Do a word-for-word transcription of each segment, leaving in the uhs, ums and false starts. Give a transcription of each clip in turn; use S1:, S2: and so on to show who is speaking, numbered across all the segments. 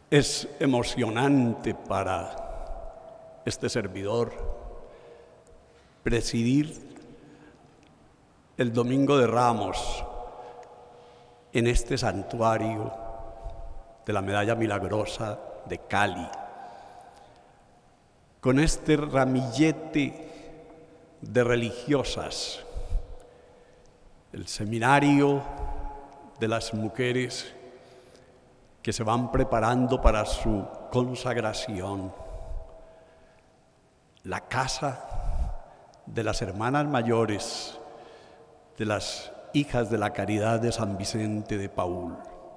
S1: Es emocionante para este servidor presidir el Domingo de Ramos en este santuario de la Medalla Milagrosa de Cali, con este ramillete de religiosas, el seminario de las mujeres que se van preparando para su consagración, la casa de las hermanas mayores, de las hijas de la Caridad de San Vicente de Paúl.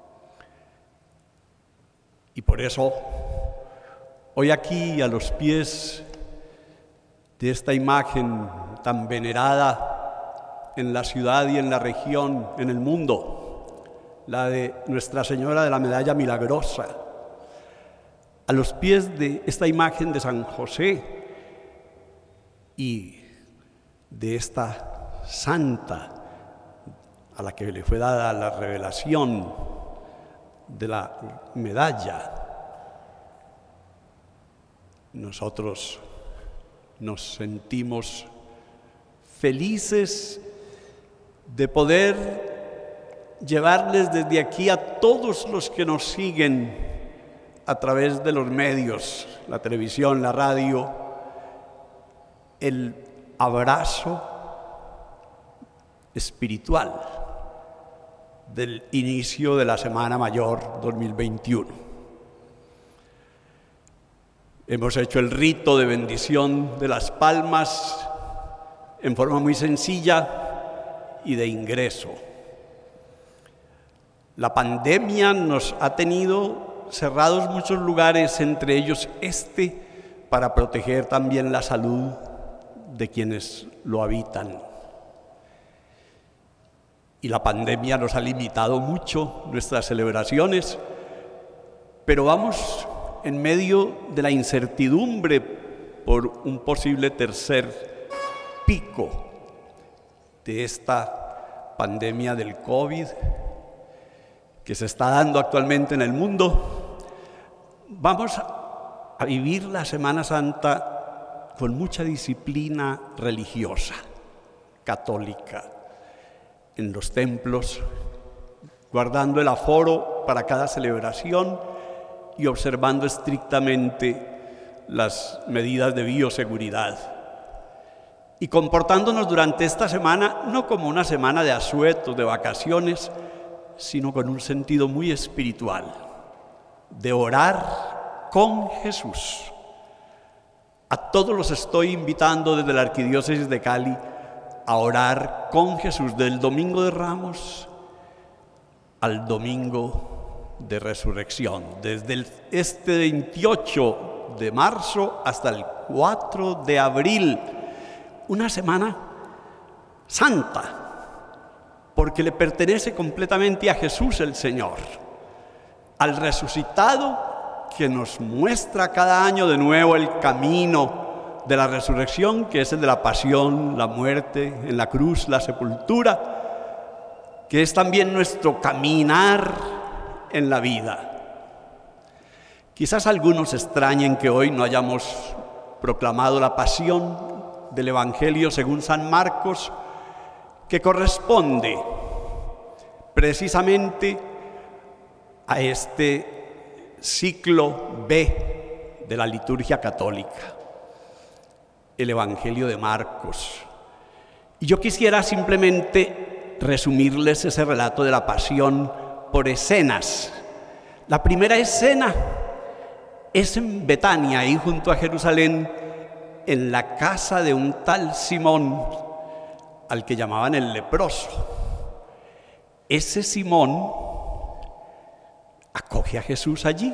S1: Y por eso, hoy aquí a los pies de esta imagen tan venerada en la ciudad y en la región, en el mundo, la de Nuestra Señora de la Medalla Milagrosa, a los pies de esta imagen de San José y de esta santa a la que le fue dada la revelación de la medalla, nosotros nos sentimos felices de poder llevarles desde aquí a todos los que nos siguen a través de los medios, la televisión, la radio, el abrazo espiritual del inicio de la Semana Mayor dos mil veintiuno. Hemos hecho el rito de bendición de las palmas en forma muy sencilla y de ingreso. La pandemia nos ha tenido cerrados muchos lugares, entre ellos este, para proteger también la salud de quienes lo habitan. Y la pandemia nos ha limitado mucho nuestras celebraciones, pero vamos en medio de la incertidumbre por un posible tercer pico de esta pandemia del COVID que se está dando actualmente en el mundo. Vamos a vivir la Semana Santa con mucha disciplina religiosa, católica, en los templos, guardando el aforo para cada celebración y observando estrictamente las medidas de bioseguridad. Y comportándonos durante esta semana no como una semana de asueto, de vacaciones, sino con un sentido muy espiritual, de orar con Jesús. A todos los estoy invitando desde la Arquidiócesis de Cali a orar con Jesús, del Domingo de Ramos al Domingo de Resurrección, desde el, este veintiocho de marzo hasta el cuatro de abril, una semana santa, porque le pertenece completamente a Jesús el Señor, al resucitado que nos muestra cada año de nuevo el camino de la resurrección, que es el de la pasión, la muerte en la cruz, la sepultura, que es también nuestro caminar en la vida. Quizás algunos extrañen que hoy no hayamos proclamado la pasión del Evangelio según San Marcos, que corresponde precisamente a este ciclo B de la liturgia católica, el Evangelio de Marcos. Y yo quisiera simplemente resumirles ese relato de la pasión por escenas. La primera escena es en Betania, ahí junto a Jerusalén, en la casa de un tal Simón, al que llamaban el leproso. Ese Simón acoge a Jesús allí.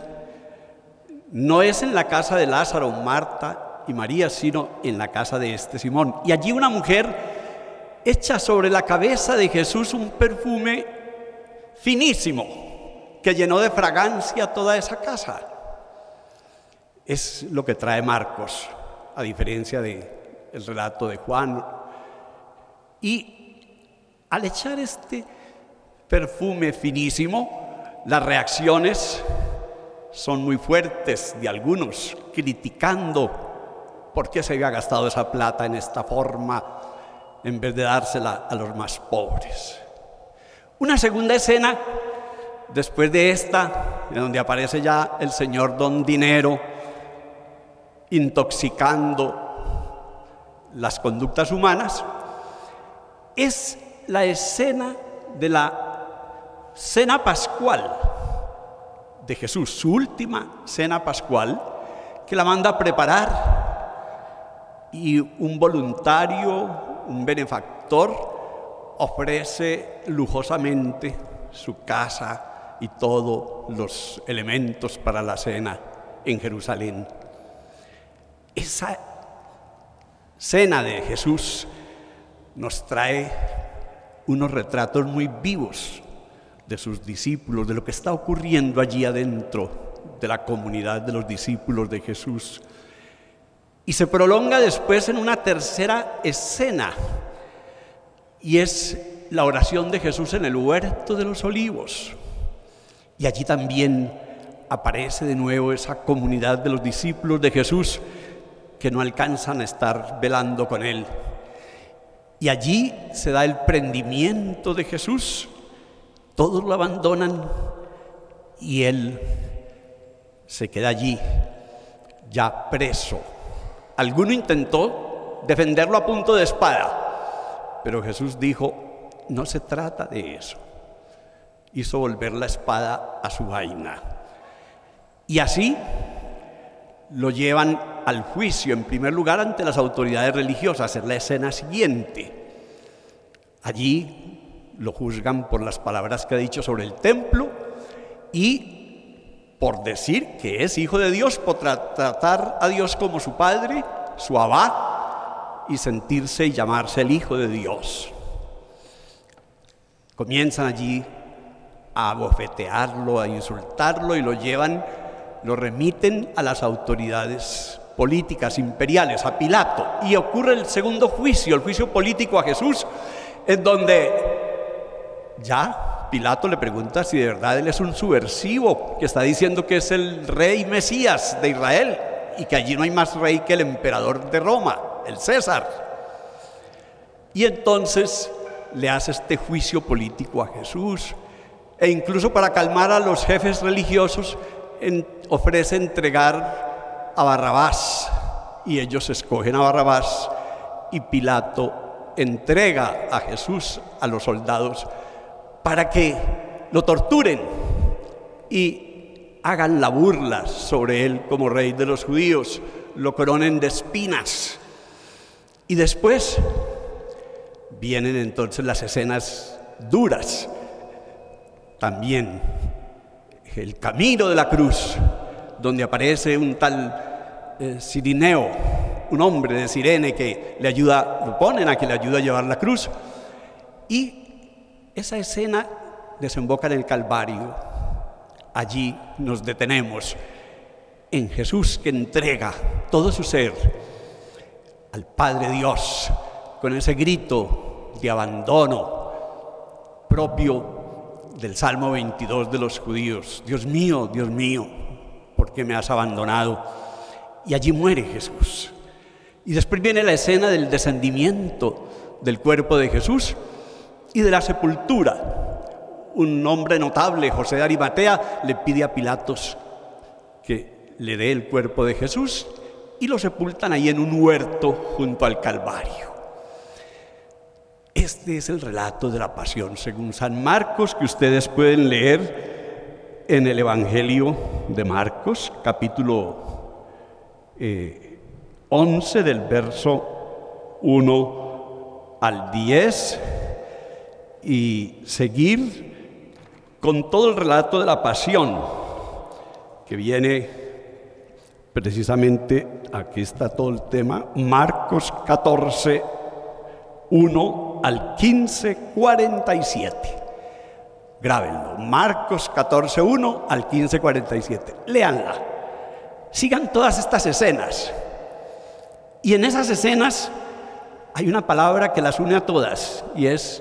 S1: No es en la casa de Lázaro, Marta y María, sino en la casa de este Simón. Y allí una mujer echa sobre la cabeza de Jesús un perfume finísimo que llenó de fragancia toda esa casa. Es lo que trae Marcos, a diferencia del relato de Juan. Y al echar este perfume finísimo, las reacciones son muy fuertes de algunos, criticando por qué se había gastado esa plata en esta forma en vez de dársela a los más pobres. Una segunda escena, después de esta, en donde aparece ya el señor Don Dinero intoxicando las conductas humanas, es la escena de la cena pascual de Jesús, su última cena pascual, que la manda a preparar, y un voluntario, un benefactor, ofrece lujosamente su casa y todos los elementos para la cena en Jerusalén. Esa cena de Jesús nos trae unos retratos muy vivos de sus discípulos, de lo que está ocurriendo allí adentro de la comunidad de los discípulos de Jesús. Y se prolonga después en una tercera escena, y es la oración de Jesús en el huerto de los olivos. Y allí también aparece de nuevo esa comunidad de los discípulos de Jesús que no alcanzan a estar velando con Él. Y allí se da el prendimiento de Jesús. Todos lo abandonan y Él se queda allí, ya preso. Alguno intentó defenderlo a punto de espada, pero Jesús dijo: no se trata de eso. Hizo volver la espada a su vaina. Y así lo llevan al juicio, en primer lugar ante las autoridades religiosas. Es la escena siguiente. Allí lo juzgan por las palabras que ha dicho sobre el templo y por decir que es hijo de Dios, por tra- tratar a Dios como su padre, su Abba, y sentirse y llamarse el hijo de Dios. Comienzan allí a abofetearlo, a insultarlo, y lo llevan, lo remiten a las autoridades políticas imperiales, a Pilato. Y ocurre el segundo juicio, el juicio político a Jesús, en donde ya Pilato le pregunta si de verdad él es un subversivo, que está diciendo que es el rey Mesías de Israel y que allí no hay más rey que el emperador de Roma, el César. Y entonces le hace este juicio político a Jesús, e incluso para calmar a los jefes religiosos en, ofrece entregar a Barrabás, y ellos escogen a Barrabás, y Pilato entrega a Jesús a los soldados para que lo torturen y hagan la burla sobre él como rey de los judíos, lo coronen de espinas. Y después vienen entonces las escenas duras, también el camino de la cruz, donde aparece un tal eh, Cirineo, un hombre de Cirene que le ayuda, lo ponen a que le ayude a llevar la cruz, y esa escena desemboca en el Calvario. Allí nos detenemos en Jesús, que entrega todo su ser al Padre Dios con ese grito de abandono propio del Salmo veintidós de los judíos: Dios mío, Dios mío, ¿por qué me has abandonado? Y allí muere Jesús. Y después viene la escena del descendimiento del cuerpo de Jesús y de la sepultura. Un hombre notable, José de Arimatea, le pide a Pilatos que le dé el cuerpo de Jesús, y lo sepultan ahí en un huerto junto al Calvario. Este es el relato de la pasión según San Marcos, que ustedes pueden leer en el Evangelio de Marcos, capítulo eh, once, del verso uno al diez, y seguir con todo el relato de la pasión, que viene precisamente, aquí está todo el tema, Marcos catorce, uno al quince, cuarenta y siete. Grábenlo, Marcos catorce, uno al quince, cuarenta y siete. Léanla, sigan todas estas escenas. Y en esas escenas hay una palabra que las une a todas, y es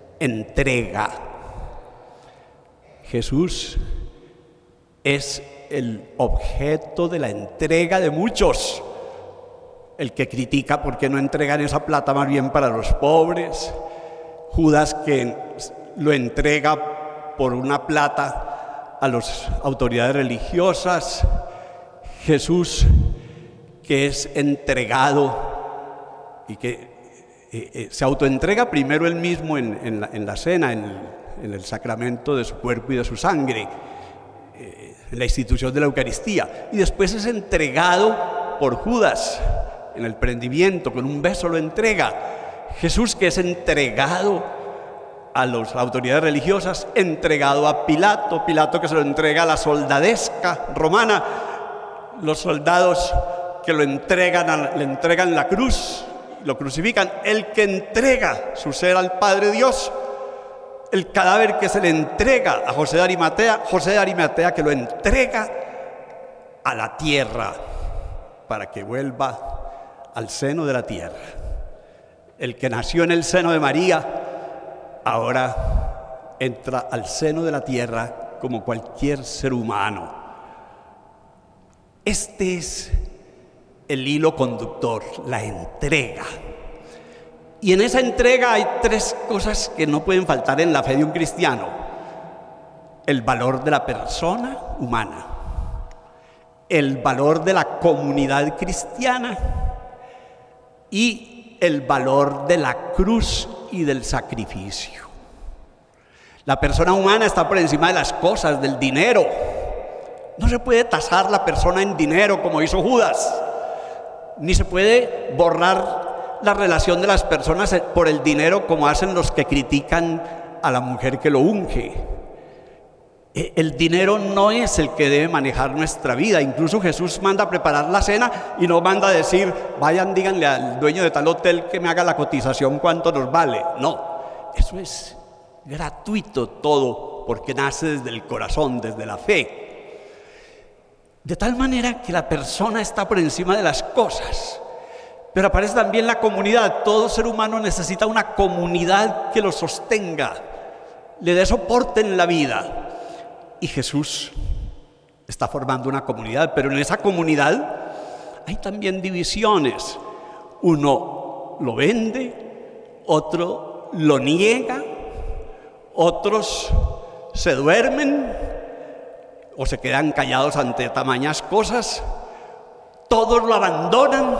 S1: entrega. Jesús es el objeto de la entrega de muchos. El que critica por qué no entregan esa plata más bien para los pobres. Judas, que lo entrega por una plata a las autoridades religiosas. Jesús, que es entregado y que eh, eh, se autoentrega primero él mismo en, en, la, en la cena, en el, en el sacramento de su cuerpo y de su sangre, eh, en la institución de la Eucaristía, y después es entregado por Judas en el prendimiento, con un beso lo entrega. Jesús, que es entregado a las autoridades religiosas, entregado a Pilato, Pilato que se lo entrega a la soldadesca romana, los soldados que lo entregan, a, le entregan la cruz, lo crucifican, el que entrega su ser al Padre Dios, el cadáver que se le entrega a José de Arimatea, José de Arimatea que lo entrega a la tierra para que vuelva al seno de la tierra. El que nació en el seno de María ahora entra al seno de la tierra como cualquier ser humano. Este es el hilo conductor, la entrega. Y en esa entrega hay tres cosas que no pueden faltar en la fe de un cristiano: el valor de la persona humana, el valor de la comunidad cristiana y el valor de la cruz y del sacrificio. La persona humana está por encima de las cosas, del dinero. No se puede tasar la persona en dinero como hizo Judas, ni se puede borrar la relación de las personas por el dinero como hacen los que critican a la mujer que lo unge. El dinero no es el que debe manejar nuestra vida. Incluso Jesús manda a preparar la cena y no manda a decir: vayan, díganle al dueño de tal hotel que me haga la cotización, cuánto nos vale. No, eso es gratuito todo, porque nace desde el corazón, desde la fe. De tal manera que la persona está por encima de las cosas. Pero aparece también la comunidad. Todo ser humano necesita una comunidad que lo sostenga, le dé soporte en la vida. Y Jesús está formando una comunidad, pero en esa comunidad hay también divisiones. Uno lo vende, otro lo niega, otros se duermen o se quedan callados ante tamañas cosas, todos lo abandonan.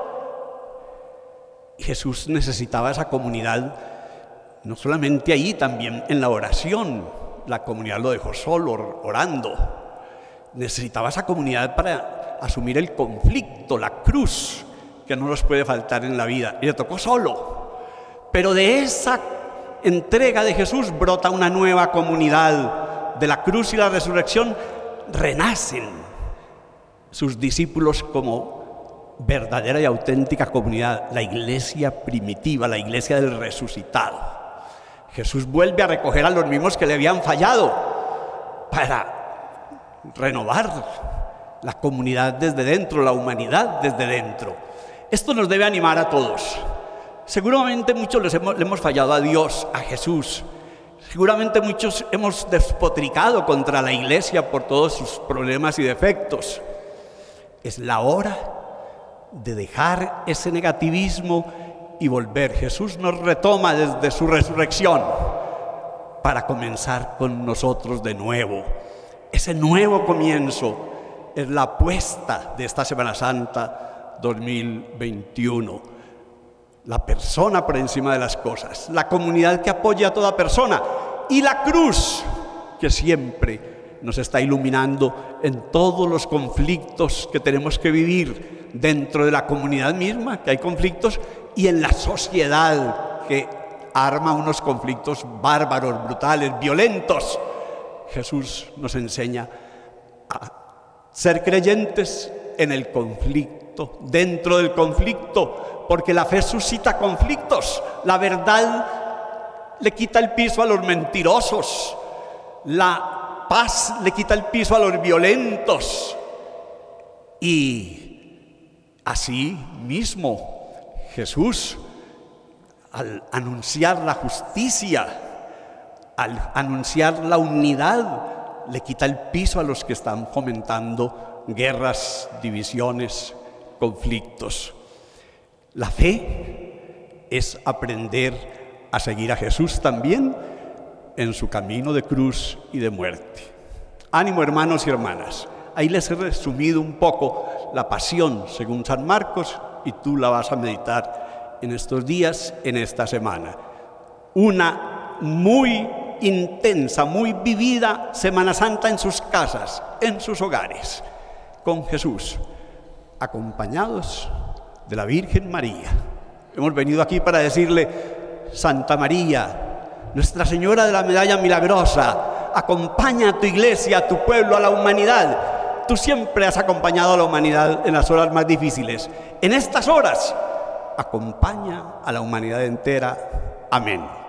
S1: Jesús necesitaba esa comunidad, no solamente ahí, también en la oración. La comunidad lo dejó solo, orando. Necesitaba esa comunidad para asumir el conflicto, la cruz, que no nos puede faltar en la vida. Y le tocó solo. Pero de esa entrega de Jesús brota una nueva comunidad. De la cruz y la resurrección renacen sus discípulos como verdadera y auténtica comunidad, la iglesia primitiva, la iglesia del resucitado. Jesús vuelve a recoger a los mismos que le habían fallado para renovar la comunidad desde dentro, la humanidad desde dentro. Esto nos debe animar a todos. Seguramente muchos les hemos, le hemos fallado a Dios, a Jesús. Seguramente muchos hemos despotricado contra la iglesia por todos sus problemas y defectos. Es la hora de dejar ese negativismo y volver. Jesús nos retoma desde su resurrección para comenzar con nosotros de nuevo. Ese nuevo comienzo es la apuesta de esta Semana Santa dos mil veintiuno. La persona por encima de las cosas, la comunidad que apoya a toda persona y la cruz que siempre nos está iluminando en todos los conflictos que tenemos que vivir dentro de la comunidad misma, que hay conflictos, y en la sociedad que arma unos conflictos bárbaros, brutales, violentos. Jesús nos enseña a ser creyentes en el conflicto, dentro del conflicto, porque la fe suscita conflictos. La verdad le quita el piso a los mentirosos, la paz le quita el piso a los violentos. Y así mismo Jesús, al anunciar la justicia, al anunciar la unidad, le quita el piso a los que están fomentando guerras, divisiones, conflictos. La fe es aprender a seguir a Jesús también en su camino de cruz y de muerte. Ánimo, hermanos y hermanas. Ahí les he resumido un poco la pasión según San Marcos y tú la vas a meditar en estos días, en esta semana. Una muy intensa, muy vivida Semana Santa en sus casas, en sus hogares, con Jesús, acompañados de la Virgen María. Hemos venido aquí para decirle: Santa María, Nuestra Señora de la Medalla Milagrosa, acompaña a tu iglesia, a tu pueblo, a la humanidad. Tú siempre has acompañado a la humanidad en las horas más difíciles. En estas horas, acompaña a la humanidad entera. Amén.